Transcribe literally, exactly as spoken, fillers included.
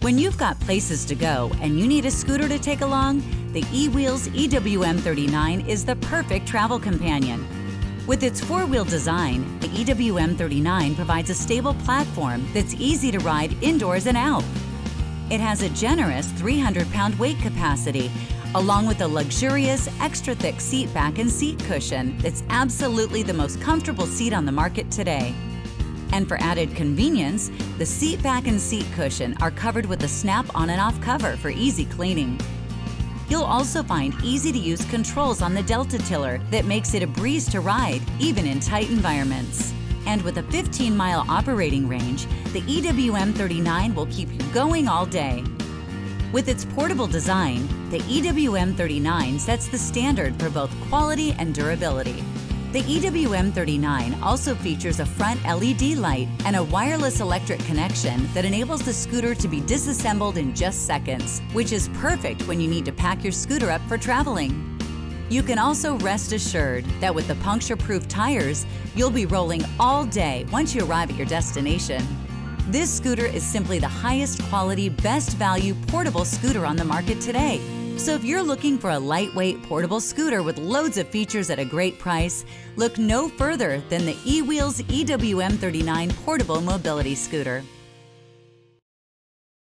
When you've got places to go and you need a scooter to take along, the eWheels E W M thirty-nine is the perfect travel companion. With its four-wheel design, the E W M thirty-nine provides a stable platform that's easy to ride indoors and out. It has a generous three hundred pound weight capacity, along with a luxurious, extra-thick seat back and seat cushion that's absolutely the most comfortable seat on the market today. And for added convenience, the seat back and seat cushion are covered with a snap on and off cover for easy cleaning. You'll also find easy-to-use controls on the Delta Tiller that makes it a breeze to ride, even in tight environments. And with a fifteen mile operating range, the E W M thirty-nine will keep you going all day. With its portable design, the E W M thirty-nine sets the standard for both quality and durability. The E W M thirty-nine also features a front L E D light and a wireless electric connection that enables the scooter to be disassembled in just seconds, which is perfect when you need to pack your scooter up for traveling. You can also rest assured that with the puncture-proof tires, you'll be rolling all day once you arrive at your destination. This scooter is simply the highest quality, best value portable scooter on the market today. So if you're looking for a lightweight portable scooter with loads of features at a great price, look no further than the eWheels E W M thirty-nine Portable Mobility Scooter.